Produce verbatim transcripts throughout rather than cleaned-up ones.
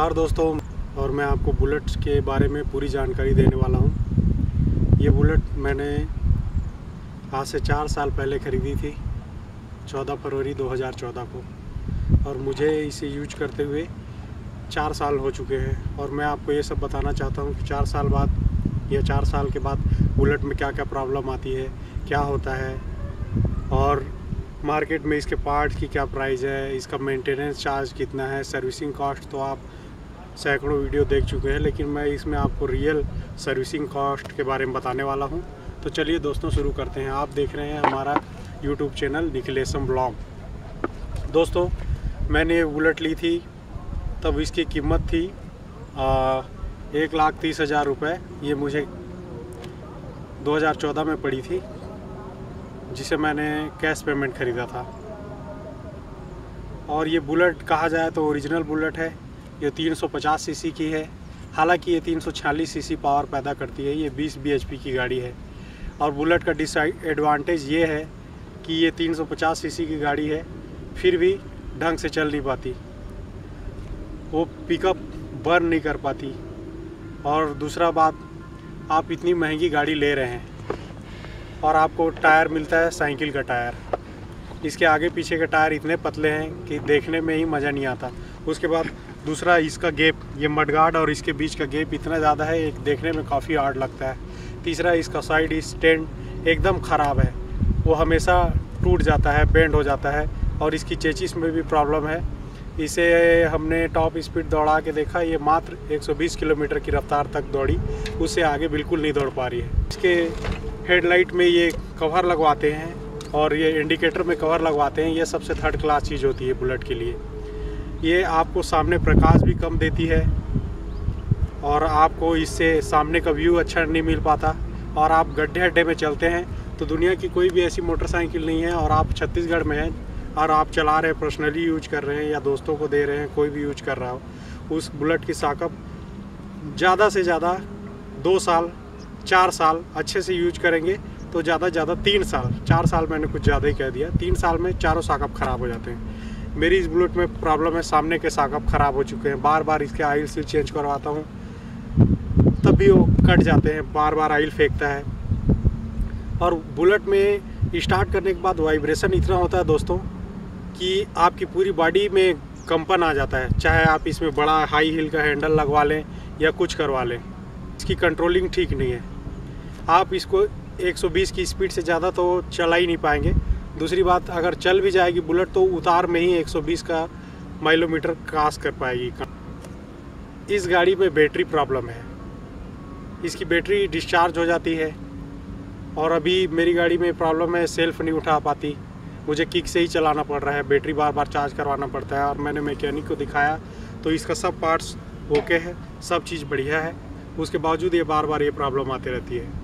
नमस्कार दोस्तों, और मैं आपको बुलेट के बारे में पूरी जानकारी देने वाला हूँ। ये बुलेट मैंने आज से चार साल पहले ख़रीदी थी, चौदह फरवरी दो हज़ार चौदह को, और मुझे इसे यूज करते हुए चार साल हो चुके हैं। और मैं आपको ये सब बताना चाहता हूँ कि चार साल बाद या चार साल के बाद बुलेट में क्या क्या प्रॉब्लम आती है, क्या होता है, और मार्केट में इसके पार्ट्स की क्या प्राइस है, इसका मेंटेनेंस चार्ज कितना है, सर्विसिंग कॉस्ट। तो आप सैकड़ों वीडियो देख चुके हैं, लेकिन मैं इसमें आपको रियल सर्विसिंग कॉस्ट के बारे में बताने वाला हूं। तो चलिए दोस्तों शुरू करते हैं। आप देख रहे हैं हमारा यूट्यूब चैनल निखिलेशम ब्लॉग। दोस्तों, मैंने ये बुलेट ली थी तब इसकी कीमत थी आ, एक लाख तीस हज़ार रुपये। ये मुझे दो हज़ार चौदह में पड़ी थी, जिसे मैंने कैश पेमेंट ख़रीदा था। और ये बुलेट कहा जाए तो ओरिजिनल बुलेट है। ये तीन सौ पचास सीसी की है, हालांकि ये तीन सौ छियालीस सीसी पावर पैदा करती है। ये बीस बीएचपी की गाड़ी है। और बुलेट का डिसएडवांटेज ये है कि ये तीन सौ पचास सीसी की गाड़ी है, फिर भी ढंग से चल नहीं पाती, वो पिकअप बर्न नहीं कर पाती। और दूसरा बात, आप इतनी महंगी गाड़ी ले रहे हैं और आपको टायर मिलता है साइकिल का टायर। इसके आगे पीछे के टायर इतने पतले हैं कि देखने में ही मज़ा नहीं आता। उसके बाद दूसरा, इसका गैप, ये मडगार्ड और इसके बीच का गैप इतना ज़्यादा है, एक देखने में काफ़ी हार्ड लगता है। तीसरा, इसका साइड स्टैंड एकदम ख़राब है, वो हमेशा टूट जाता है, बेंड हो जाता है। और इसकी चेचिस में भी प्रॉब्लम है। इसे हमने टॉप स्पीड दौड़ा के देखा, ये मात्र एक सौ बीस किलोमीटर की रफ्तार तक दौड़ी, उससे आगे बिल्कुल नहीं दौड़ पा रही है। इसके हेडलाइट में ये कवर लगवाते हैं और ये इंडिकेटर में कवर लगवाते हैं। ये सबसे थर्ड क्लास चीज़ होती है बुलेट के लिए। ये आपको सामने प्रकाश भी कम देती है और आपको इससे सामने का व्यू अच्छा नहीं मिल पाता। और आप गड्ढे अड्ढे में चलते हैं तो दुनिया की कोई भी ऐसी मोटरसाइकिल नहीं है, और आप छत्तीसगढ़ में हैं और आप चला रहे हैं, पर्सनली यूज कर रहे हैं या दोस्तों को दे रहे हैं, कोई भी यूज कर रहा हो, उस बुलेट की साकअप ज़्यादा से ज़्यादा दो साल चार साल अच्छे से यूज करेंगे तो ज़्यादा ज़्यादा तीन साल चार साल मैंने कुछ ज़्यादा ही कह दिया, तीन साल में चारों साकअप ख़राब हो जाते हैं। मेरी इस बुलेट में प्रॉब्लम है, सामने के साकअप ख़राब हो चुके हैं। बार बार इसके आइल सील चेंज करवाता हूँ तब भी वो कट जाते हैं, बार बार आइल फेंकता है। और बुलेट में स्टार्ट करने के बाद वाइब्रेशन इतना होता है दोस्तों कि आपकी पूरी बॉडी में कंपन आ जाता है। चाहे आप इसमें बड़ा हाई हील का हैंडल लगवा लें या कुछ करवा लें, इसकी कंट्रोलिंग ठीक नहीं है। आप इसको एक सौ बीस की स्पीड से ज़्यादा तो चला ही नहीं पाएंगे। दूसरी बात, अगर चल भी जाएगी बुलेट तो उतार में ही एक सौ बीस का माइलोमीटर क्रॉस कर पाएगी। इस गाड़ी में बैटरी प्रॉब्लम है, इसकी बैटरी डिस्चार्ज हो जाती है। और अभी मेरी गाड़ी में प्रॉब्लम है, सेल्फ नहीं उठा पाती, मुझे किक से ही चलाना पड़ रहा है, बैटरी बार बार चार्ज करवाना पड़ता है। और मैंने मैकेनिक को दिखाया तो इसका सब पार्ट्स ओके है, सब चीज़ बढ़िया है, उसके बावजूद ये बार बार ये प्रॉब्लम आती रहती है।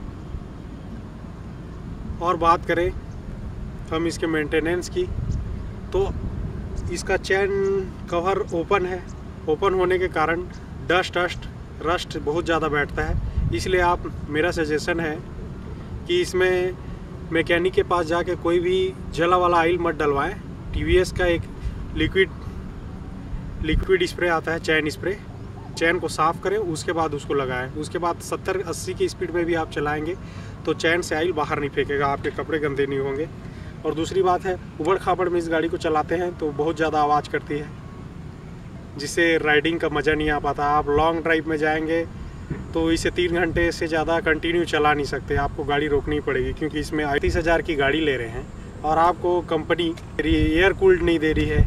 और बात करें हम इसके मेंटेनेंस की, तो इसका चैन कवर ओपन है। ओपन होने के कारण डस्ट डस्ट रस्ट बहुत ज़्यादा बैठता है। इसलिए आप, मेरा सजेशन है कि इसमें मैकेनिक के पास जाके कोई भी जला वाला ऑयल मत डलवाएं। टीवीएस का एक लिक्विड लिक्विड स्प्रे आता है, चैन स्प्रे, चैन को साफ़ करें, उसके बाद उसको लगाएं। उसके बाद सत्तर अस्सी की स्पीड में भी आप चलाएंगे तो चैन से ऑयल बाहर नहीं फेंकेगा, आपके कपड़े गंदे नहीं होंगे। और दूसरी बात है, उबड़ खाबड़ में इस गाड़ी को चलाते हैं तो बहुत ज़्यादा आवाज़ करती है, जिससे राइडिंग का मज़ा नहीं आ पाता। आप लॉन्ग ड्राइव में जाएंगे तो इसे तीन घंटे से ज़्यादा कंटिन्यू चला नहीं सकते, आपको गाड़ी रोकनी पड़ेगी, क्योंकि इसमें अड़तीस हज़ार की गाड़ी ले रहे हैं और आपको कंपनी एयर कूल्ड नहीं दे रही है।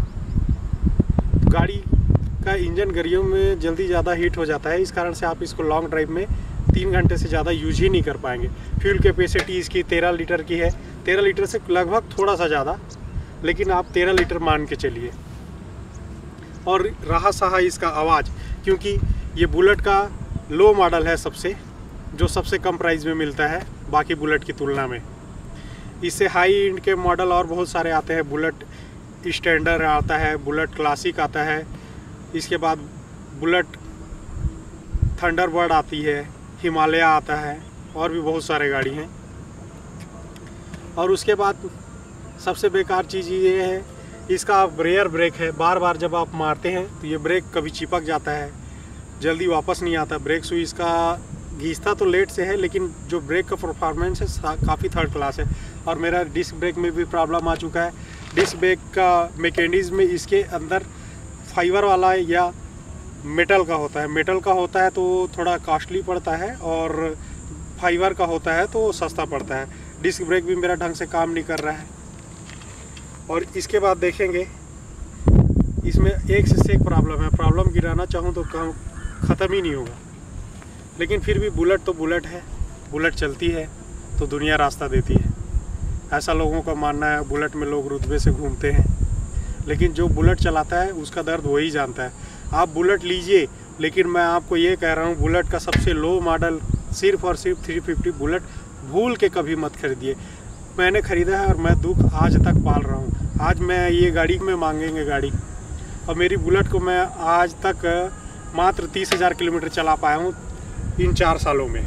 गाड़ी का इंजन गर्मियों में जल्दी ज़्यादा हीट हो जाता है, इस कारण से आप इसको लॉन्ग ड्राइव में तीन घंटे से ज़्यादा यूज ही नहीं कर पाएंगे। फ्यूल कैपेसिटी इसकी तेरह लीटर की है, तेरह लीटर से लगभग थोड़ा सा ज़्यादा, लेकिन आप तेरह लीटर मान के चलिए। और रहा सहा इसका आवाज़, क्योंकि ये बुलेट का लो मॉडल है, सबसे जो सबसे कम प्राइस में मिलता है बाकी बुलेट की तुलना में। इससे हाई एंड के मॉडल और बहुत सारे आते हैं, बुलेट स्टैंडर्ड आता है, बुलेट क्लासिक आता है, इसके बाद बुलेट थंडरबर्ड आती है, हिमालय आता है, और भी बहुत सारे गाड़ी हैं। और उसके बाद सबसे बेकार चीज़ ये है इसका आप रेयर ब्रेक है, बार बार जब आप मारते हैं तो ये ब्रेक कभी चिपक जाता है, जल्दी वापस नहीं आता। ब्रेक सुई इसका घिसता तो लेट से है, लेकिन जो ब्रेक का परफॉर्मेंस है काफ़ी थर्ड क्लास है। और मेरा डिस्क ब्रेक में भी प्रॉब्लम आ चुका है। डिस्क ब्रेक का मैकेनिज्म में इसके अंदर फाइबर वाला या मेटल का होता है। मेटल का होता है तो थोड़ा कॉस्टली पड़ता है, और फाइबर का होता है तो सस्ता पड़ता है। डिस्क ब्रेक भी मेरा ढंग से काम नहीं कर रहा है। और इसके बाद देखेंगे इसमें एक से एक प्रॉब्लम है। प्रॉब्लम गिराना चाहूँ तो काम ख़त्म ही नहीं होगा। लेकिन फिर भी बुलेट तो बुलेट है, बुलेट चलती है तो दुनिया रास्ता देती है, ऐसा लोगों का मानना है। बुलेट में लोग रुतबे से घूमते हैं, लेकिन जो बुलेट चलाता है उसका दर्द वही जानता है। आप बुलेट लीजिए, लेकिन मैं आपको ये कह रहा हूँ बुलेट का सबसे लो मॉडल सिर्फ और सिर्फ थ्री फिफ्टी बुलेट भूल के कभी मत खरीदिए। मैंने ख़रीदा है और मैं दुख आज तक पाल रहा हूँ। आज मैं ये गाड़ी में मांगेंगे गाड़ी, और मेरी बुलेट को मैं आज तक मात्र तीस हज़ार किलोमीटर चला पाया हूँ इन चार सालों में।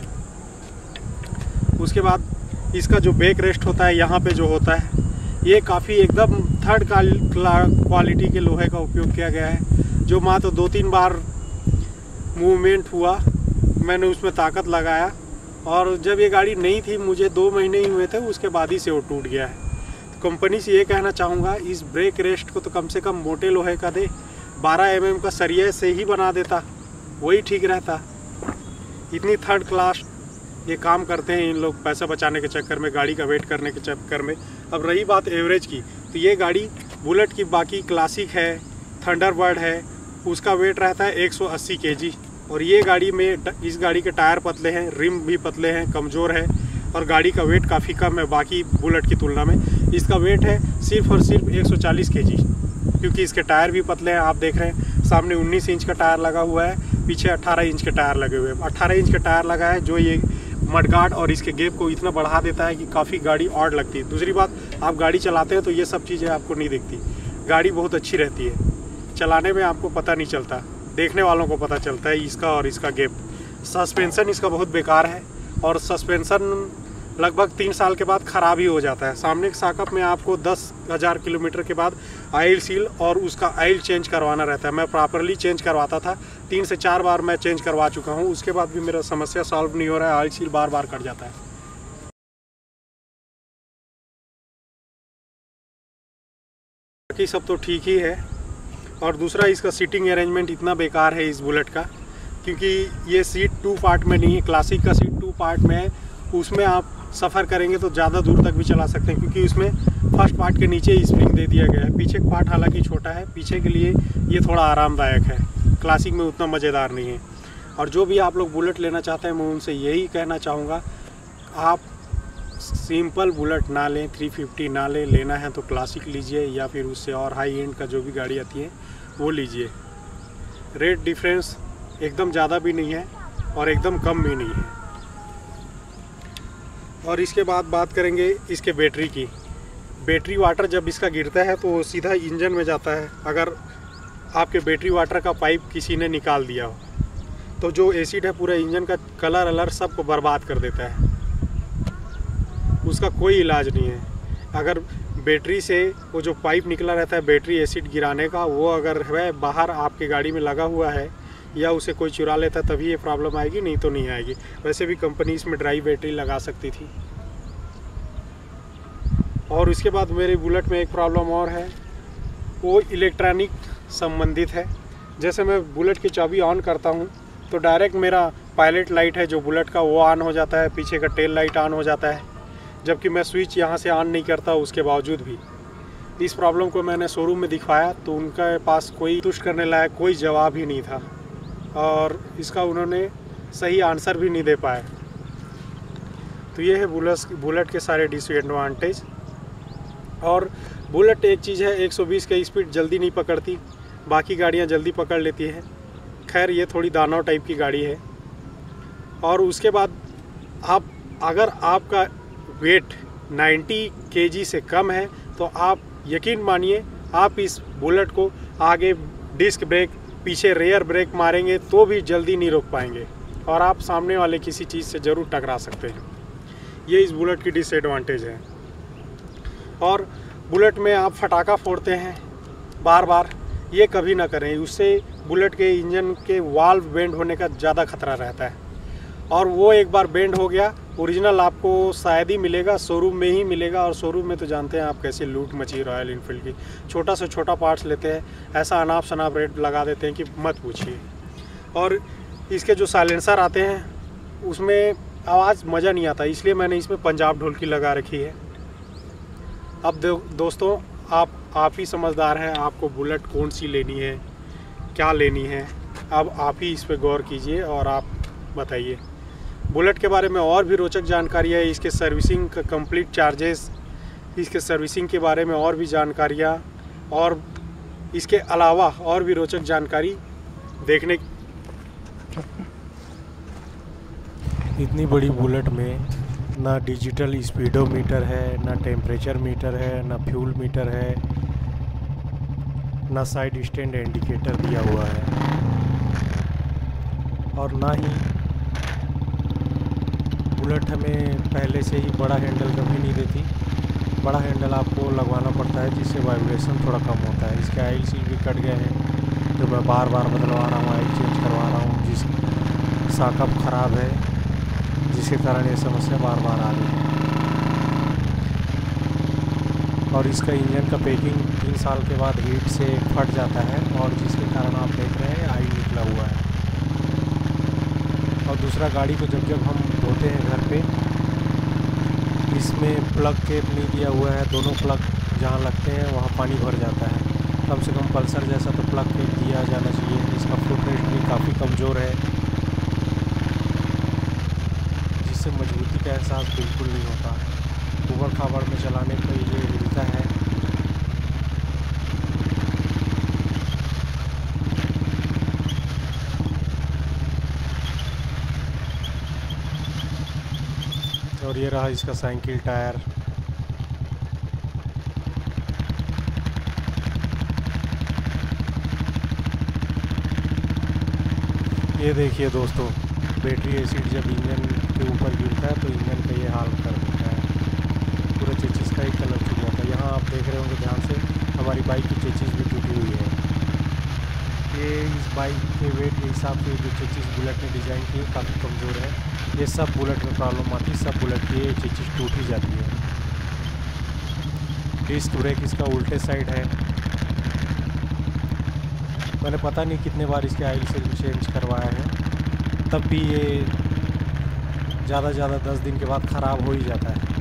उसके बाद इसका जो बैक रेस्ट होता है यहाँ पे जो होता है, ये काफ़ी एकदम थर्ड क्वालिटी के लोहे का उपयोग किया गया है। जो मात्र दो तीन बार मूवमेंट हुआ मैंने उसमें ताकत लगाया, और जब ये गाड़ी नहीं थी, मुझे दो महीने ही हुए थे, उसके बाद ही से वो टूट गया है। तो कंपनी से ये कहना चाहूँगा इस ब्रेक रेस्ट को तो कम से कम मोटे लोहे का दे। बारह एम एम का सरिया से ही बना देता, वही ठीक रहता। इतनी थर्ड क्लास ये काम करते हैं इन लोग पैसा बचाने के चक्कर में, गाड़ी का वेट करने के चक्कर में। अब रही बात एवरेज की, तो ये गाड़ी बुलेट की बाकी क्लासिक है, थंडरबर्ड है, उसका वेट रहता है एक सौ अस्सी केजी, और ये गाड़ी में इस गाड़ी के टायर पतले हैं, रिम भी पतले हैं, कमज़ोर है, और गाड़ी का वेट काफ़ी कम है बाकी बुलेट की तुलना में। इसका वेट है सिर्फ और सिर्फ एक सौ चालीस केजी, क्योंकि इसके टायर भी पतले हैं। आप देख रहे हैं सामने उन्नीस इंच का टायर लगा हुआ है, पीछे अठारह इंच के टायर लगे हुए हैं। अठारह इंच का टायर लगा है जो ये मडगार्ड और इसके गेप को इतना बढ़ा देता है कि काफ़ी गाड़ी ऑड लगती है। दूसरी बात, आप गाड़ी चलाते हैं तो ये सब चीज़ें आपको नहीं दिखती। गाड़ी बहुत अच्छी रहती है, चलाने में आपको पता नहीं चलता, देखने वालों को पता चलता है इसका और इसका गेप। सस्पेंसन इसका बहुत बेकार है, और सस्पेंसन लगभग तीन साल के बाद ख़राब ही हो जाता है। सामने के साकअप में आपको दस हज़ार किलोमीटर के बाद ऑयल सील और उसका ऑयल चेंज करवाना रहता है। मैं प्रॉपरली चेंज करवाता था, तीन से चार बार मैं चेंज करवा चुका हूँ, उसके बाद भी मेरा समस्या सॉल्व नहीं हो रहा है, ऑयल सील बार बार कट जाता है। बाकी सब तो ठीक ही है। और दूसरा, इसका सीटिंग अरेंजमेंट इतना बेकार है इस बुलेट का, क्योंकि ये सीट टू पार्ट में नहीं है। क्लासिक का सीट टू पार्ट में है, उसमें आप सफ़र करेंगे तो ज़्यादा दूर तक भी चला सकते हैं, क्योंकि उसमें फर्स्ट पार्ट के नीचे स्प्रिंग दे दिया गया है। पीछे का पार्ट हालांकि छोटा है, पीछे के लिए ये थोड़ा आरामदायक है, क्लासिक में उतना मज़ेदार नहीं है। और जो भी आप लोग बुलेट लेना चाहते हैं, मैं उनसे यही कहना चाहूँगा, आप सिंपल बुलेट ना लें, थ्री फिफ्टी ना लें। लेना है तो क्लासिक लीजिए, या फिर उससे और हाई एंड का जो भी गाड़ी आती है वो लीजिए। रेट डिफरेंस एकदम ज़्यादा भी नहीं है और एकदम कम भी नहीं है। और इसके बाद बात करेंगे इसके बैटरी की। बैटरी वाटर जब इसका गिरता है तो सीधा इंजन में जाता है। अगर आपके बैटरी वाटर का पाइप किसी ने निकाल दिया हो तो जो एसिड है पूरा इंजन का कलर अलर सबको बर्बाद कर देता है, उसका कोई इलाज नहीं है। अगर बैटरी से वो जो पाइप निकला रहता है बैटरी एसिड गिराने का, वो अगर है बाहर आपके गाड़ी में लगा हुआ है या उसे कोई चुरा लेता है, तभी ये प्रॉब्लम आएगी, नहीं तो नहीं आएगी। वैसे भी कंपनी इसमें ड्राई बैटरी लगा सकती थी। और उसके बाद मेरे बुलेट में एक प्रॉब्लम और है, वो इलेक्ट्रॉनिक संबंधित है। जैसे मैं बुलेट की चाबी ऑन करता हूँ तो डायरेक्ट मेरा पायलट लाइट है जो बुलेट का वो ऑन हो जाता है, पीछे का टेल लाइट ऑन हो जाता है, जबकि मैं स्विच यहाँ से ऑन नहीं करता उसके बावजूद भी। इस प्रॉब्लम को मैंने शोरूम में दिखवाया तो उनके पास कोई तुष्ट करने लायक कोई जवाब ही नहीं था, और इसका उन्होंने सही आंसर भी नहीं दे पाए। तो ये है बुलेट बुलेट के सारे डिसएडवांटेज। और बुलेट एक चीज़ है, एक सौ बीस का स्पीड जल्दी नहीं पकड़ती, बाकी गाड़ियाँ जल्दी पकड़ लेती है। खैर ये थोड़ी दानव टाइप की गाड़ी है। और उसके बाद आप अगर आपका वेट नब्बे केजी से कम है तो आप यकीन मानिए आप इस बुलेट को आगे डिस्क ब्रेक, पीछे रेयर ब्रेक मारेंगे तो भी जल्दी नहीं रोक पाएंगे, और आप सामने वाले किसी चीज़ से ज़रूर टकरा सकते हैं। ये इस बुलेट की डिसएडवांटेज है। और बुलेट में आप फटाका फोड़ते हैं बार बार ये कभी ना करें, उससे बुलेट के इंजन के वाल्व बेंड होने का ज़्यादा खतरा रहता है। और वो एक बार बेंड हो गया, ओरिजिनल आपको शायद ही मिलेगा, शोरूम में ही मिलेगा। और शोरूम में तो जानते हैं आप कैसे लूट मची रॉयल इनफील्ड की, छोटा से छोटा पार्ट्स लेते हैं, ऐसा अनाप शनाप रेट लगा देते हैं कि मत पूछिए। और इसके जो साइलेंसर आते हैं उसमें आवाज़ मज़ा नहीं आता, इसलिए मैंने इसमें पंजाब ढोलकी लगा रखी है। अब दो, दोस्तों आप आप ही समझदार हैं, आपको बुलेट कौन सी लेनी है, क्या लेनी है, अब आप ही इस पर गौर कीजिए और आप बताइए। बुलेट के बारे में और भी रोचक जानकारी है, इसके सर्विसिंग का कंप्लीट चार्जेस, इसके सर्विसिंग के बारे में और भी जानकारियाँ, और इसके अलावा और भी रोचक जानकारी देखने। इतनी बड़ी बुलेट में ना डिजिटल स्पीडोमीटर है, ना टेम्परेचर मीटर है, ना फ्यूल मीटर है, ना साइड स्टैंड इंडिकेटर दिया हुआ है, और ना ही बुलेट हमें पहले से ही बड़ा हैंडल कभी नहीं देती। बड़ा हैंडल आपको लगवाना पड़ता है, जिससे वाइब्रेशन थोड़ा कम होता है। इसके आयल सील भी कट गए हैं, तो मैं बार बार बदलवा रहा हूँ, आयल चेंज करवा रहा हूँ, जिस साकअप ख़राब है, जिसके कारण ये समस्या बार बार आ रही है। और इसका इंजन का पैकिंग तीन साल के बाद हीट से फट जाता है, और जिसके कारण आप देख रहे हैं आयल निकला हुआ है। और दूसरा, गाड़ी को जब जब हम धोते हैं घर पे, इसमें प्लग केप नहीं दिया हुआ है, दोनों प्लग जहाँ लगते हैं वहाँ पानी भर जाता है। कम से कम पल्सर जैसा तो प्लग केप दिया जाना चाहिए। इसका फुटरेस्ट भी काफ़ी कमज़ोर है, जिससे मजबूती का एहसास बिल्कुल नहीं होता। ऊबड़ खाबड़ में चलाने पर ये हिलता है। और ये रहा इसका साइकिल टायर। ये देखिए दोस्तों, बैटरी एसिड जब इंजन के ऊपर गिरता है तो इंजन का ये हाल कर देता है। पूरा चेचिस का ही कलर छूट जाता है। यहाँ आप देख रहे होंगे ध्यान से, हमारी बाइक की चेचिस भी टूटी हुई है। ये इस बाइक के वेट के हिसाब से जो चेचिस बुलेट ने डिज़ाइन की है काफ़ी कमज़ोर है। ये सब बुलेट में प्रॉब्लम आती है, सब बुलेट की ये चेचिस टूट ही जाती है। डिस्क ब्रेक इसका उल्टे साइड है। मैंने पता नहीं कितने बार इसके आयल से चेंज करवाया है, तब भी ये ज़्यादा ज़्यादा दस दिन के बाद ख़राब हो ही जाता है।